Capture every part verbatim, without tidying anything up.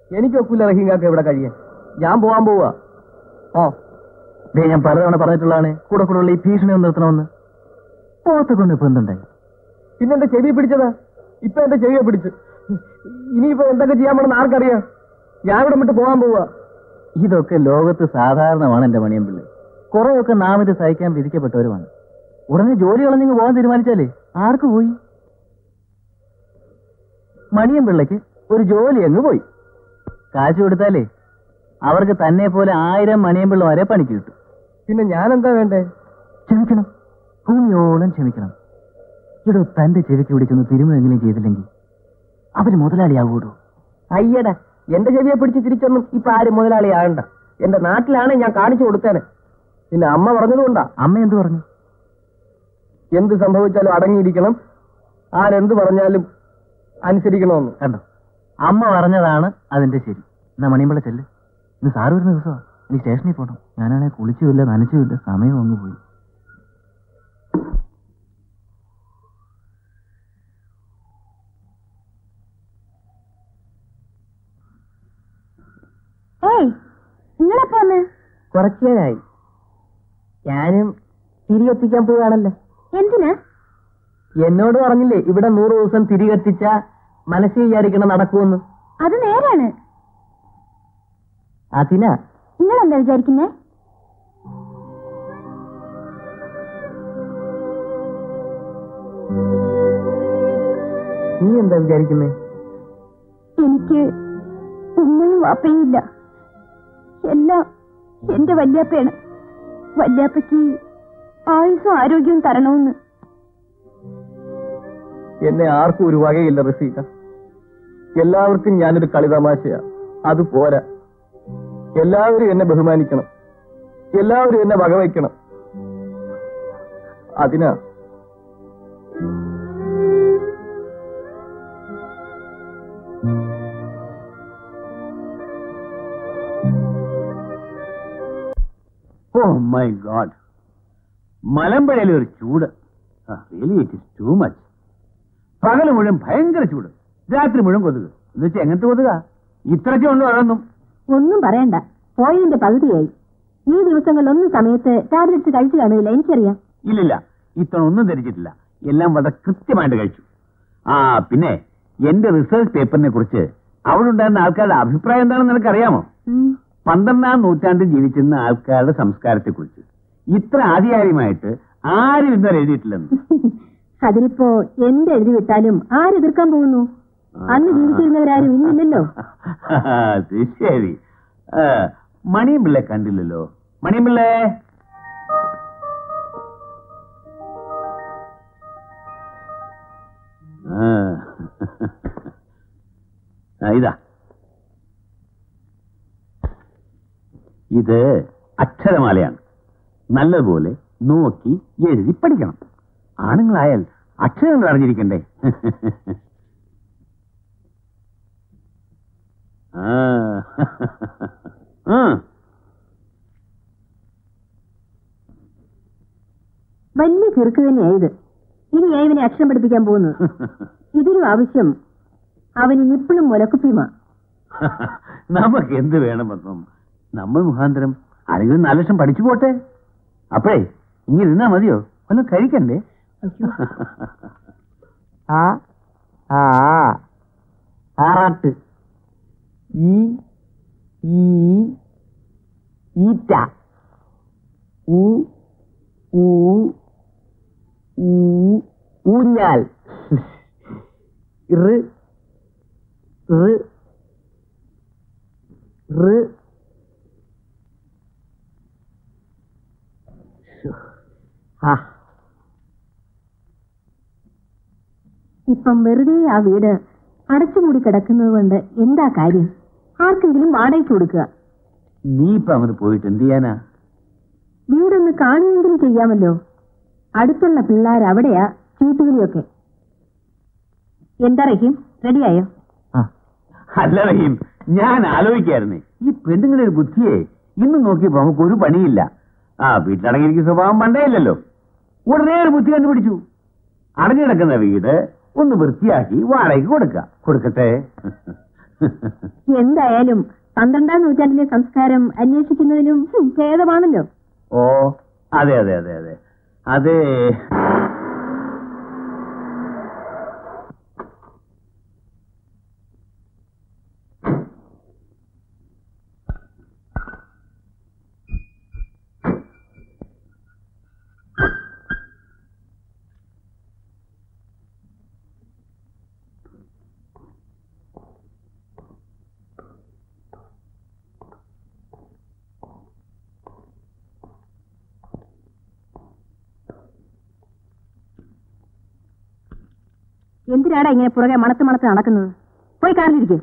എനിക്ക് ഒക്കില്ല റഹീങ്കാക്ക് ഇവിടെ കഴിയാൻ. ഞാൻ പോവാൻ പോവാ. ഓ ദേ, ഞാൻ പലതവണ പറഞ്ഞിട്ടുള്ളതാണ് കൂടെ കൂടെ ഉള്ള ഈ ഭീഷണി ഒന്ന് നിർത്തണമെന്ന്. പോത്തെ കൊണ്ട് ഇപ്പൊ എന്തുണ്ടായി? പിന്നെ എന്റെ ചെവിയെ പിടിച്ചതാ. ഇപ്പൊ എന്റെ ചെവിയെ പിടിച്ചു. ഇനിയിപ്പോ എന്തൊക്കെ ചെയ്യാൻ പോണെന്ന് ആർക്കറിയാം? ഞാൻ ഇവിടെ വിട്ട് പോകാൻ പോവാ. ഇതൊക്കെ ലോകത്ത് സാധാരണമാണ് എന്റെ മണിയമ്പിള്ളി. കുറെയൊക്കെ നാം ഇത് സഹിക്കാൻ വിധിക്കപ്പെട്ടവരുമാണ്. ഉടനെ ജോലി കളഞ്ഞിങ്ങ് പോകാൻ തീരുമാനിച്ചാലേ ആർക്ക് പോയി? മണിയമ്പിള്ളയ്ക്ക് ഒരു ജോലി അങ്ങ് പോയി. കാശ് കൊടുത്താലേ അവർക്ക് തന്നെ പോലെ ആയിരം മണിയമ്പിള്ളമാരെ പണിക്ക് കിട്ടും. പിന്നെ ഞാൻ എന്താ വേണ്ടേ? ക്ഷമിക്കണം, ഭൂമിയോളം ക്ഷമിക്കണം. ഇടോ, തന്റെ ചെവിക്ക് പിടിച്ചൊന്ന് തിരുമെങ്കിലും ചെയ്തില്ലെങ്കിൽ അവര് മുതലാളിയാകൂടോ? അയ്യടാ, എന്റെ ചെവിയെ പിടിച്ച് തിരിച്ചൊന്നും ഇപ്പൊ ആരും മുതലാളിയാകണ്ട. എന്റെ നാട്ടിലാണ് ഞാൻ കാണിച്ചു കൊടുത്തേനെ. പിന്നെ അമ്മ പറഞ്ഞതുകൊണ്ടാ. അമ്മ എന്ത് പറഞ്ഞു? എന്ത് സംഭവിച്ചാലും അടങ്ങിയിരിക്കണം, ആരെന്ത് പറഞ്ഞാലും അനുസരിക്കണമെന്ന്. കണ്ടോ, അമ്മ പറഞ്ഞതാണ് അതിന്റെ ശരി. എന്നാ മണിയമ്പിള്ള ചെല്ല്. ഇന്ന് സാറ് വരുന്ന ദിവസമാണ്. ഇനി സ്റ്റേഷനിൽ പോകണം. ഞാനാണെങ്കിൽ കുളിച്ചുമില്ല നനച്ചുമില്ല, സമയം അങ്ങ് പോയി. കുറച്ചേരായി. ഞാനും തിരികെത്തിക്കാൻ പോവുകയാണല്ലോ. എന്തിനാ? എന്നോട് പറഞ്ഞില്ലേ ഇവിടെ നൂറ് ദിവസം തിരികെത്തിച്ച മനസ്സിൽ വിചാരിക്കണം നടക്കുമെന്ന്. അത് നേരാണ്. അതിനാ. നിങ്ങൾ എന്താ വിചാരിക്കുന്നേ? നീ എന്താ വിചാരിക്കുന്നേ? എനിക്ക് ഉമ്മയും വാപ്പയും ഇല്ല. എല്ലാം എന്റെ വല്യാപ്പയാണ്. വല്യാപ്പയ്ക്ക് ആയുസും ആരോഗ്യവും തരണമെന്ന്. എന്നെ ആർക്കും ഒരു വകയില്ല റസീക. എല്ലാവർക്കും ഞാനൊരു കളിതമാശയാ. അത് പോരാ. എല്ലാവരും എന്നെ ബഹുമാനിക്കണം, എല്ലാവരും എന്നെ വകവയ്ക്കണം. അതിനാ. ഓ മൈ ഗോഡ്, മലമ്പുഴയിലെ ഒരു ചൂട്. Really it is too much. പകല് മുഴുവൻ ഭയങ്കര ചൂട്, രാത്രി മുഴുവൻ കൊതുക്. എന്ന് വെച്ചാൽ എങ്ങനത്തെ കൊതുക? ഇത്രയ്ക്ക് ഉണ്ടോ അതൊന്നും? ഒന്നും പറയണ്ട, പോയതിന്റെ പകുതിയായി. ഈ ദിവസങ്ങളിലൊന്നും സമയത്ത് ടാബ്ലറ്റ്സ് കഴിച്ചു കാണില്ല, എനിക്കറിയാം. ഇല്ലില്ല, ഇത്തവണ ഒന്നും ധരിച്ചിട്ടില്ല. എല്ലാം വളരെ കൃത്യമായിട്ട് കഴിച്ചു. ആ പിന്നെ എന്റെ റിസർച്ച് പേപ്പറിനെ കുറിച്ച് അവിടെ ഉണ്ടായിരുന്ന ആൾക്കാരുടെ അഭിപ്രായം എന്താണെന്ന് നിനക്കറിയാമോ? പന്ത്രണ്ടാം നൂറ്റാണ്ടിൽ ജീവിച്ചിരുന്ന ആൾക്കാരുടെ സംസ്കാരത്തെ കുറിച്ച് ഇത്ര ആധികാരികമായിട്ട് ആരും ഇന്നലെ എഴുതിയിട്ടില്ലെന്ന്. അതിനിപ്പോ എന്തെഴുതി വിട്ടാലും ആരെതിർക്കാൻ പോകുന്നു? അന്ന് ജീവിച്ചിരുന്നവരാരും ഇന്നില്ലല്ലോ. ശരി. മണിയമ്പിള്ളെ കണ്ടില്ലല്ലോ. മണിയമ്പിള്ളേ, ഇതാ, ഇത് അക്ഷരമാലയാണ്. നല്ലതുപോലെ നോക്കി എഴുതി പഠിക്കണം. ആണുങ്ങളായാൽ അക്ഷരങ്ങൾ അറിഞ്ഞിരിക്കണ്ടേ? വലിയ ചെറുക്ക് തന്നെയായത്. ഇനി ഇവനെ അക്ഷരം പഠിപ്പിക്കാൻ പോകുന്നു. ഇതിനും ആവശ്യം അവന് നിപ്പിളും മുലക്കുപ്പിയുമാ. നമുക്ക് എന്ത് വേണമെന്നും നമ്മൾ മുഖാന്തരം ആരെങ്കിലും നാല് ലക്ഷം പഠിച്ചു പോട്ടെ. അപ്പഴേ ഇങ്ങനെ ഇരുന്നാ മതിയോ? ഒന്നും കഴിക്കണ്ടേ? ആ ആ ആറാട്ട് ഈ ഈ ഈറ്റ ഊ ഊ ഊ ഊഞ്ഞാൽ റ് റ് റ് ആ. ഇപ്പം വെറുതെ ആ വീട് അടച്ചുമൂടി കിടക്കുന്നത് കൊണ്ട് എന്താ കാര്യം? ആർക്കെങ്കിലും വാടകയ്ക്ക് കൊടുക്കുക. നീ ഇപ്പൊ അങ്ങോട്ട് പോയിട്ട് എന്ത് ചെയ്യാനാ? വീടൊന്ന് കാണുമെങ്കിലും ചെയ്യാമല്ലോ. അടുത്തുള്ള പിള്ളേർ അവിടെയാ ചീട്ടുകളിയൊക്കെ. എന്താ റഹീം, റെഡിയായോ? അല്ല റഹീം, ഞാൻ ആലോചിക്കായിരുന്നേ, ഈ പെണ്ണുങ്ങളുടെ ഒരു ബുദ്ധിയെ ഇന്ന് നോക്കിയപ്പോ നമുക്ക് ഒരു പണിയില്ല. ആ വീട്ടിലടങ്ങിയിരിക്കുന്ന സ്വഭാവം പണ്ടേയില്ലല്ലോ. ഉടനെ ഒരു ബുദ്ധി കണ്ടുപിടിച്ചു. അടഞ്ഞു കിടക്കുന്ന വീട് ഒന്ന് വൃത്തിയാക്കി വാടകയ്ക്ക് കൊടുക്ക കൊടുക്കട്ടെ. എന്തായാലും പന്ത്രണ്ടാം നൂറ്റാണ്ടിലെ സംസ്കാരം അന്വേഷിക്കുന്നതിലും ഭേദമാണല്ലോ. ഓ അതെ അതെ അതെ അതെ അതെ. എന്തിനാടാ ഇങ്ങനെ പുറകെ മണത്ത് മണത്ത് നടക്കുന്നത്? പോയി കാറിലിരിക്കും.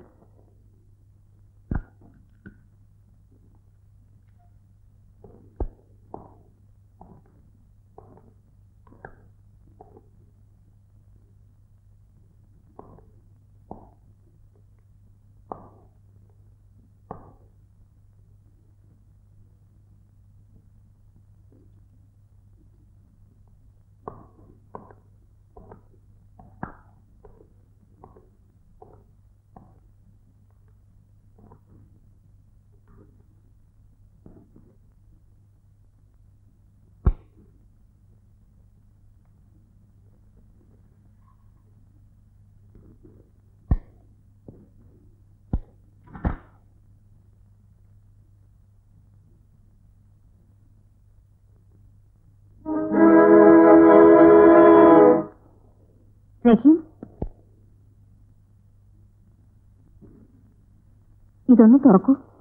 റഹീം, ഇതൊന്ന് തുറക്കൂ.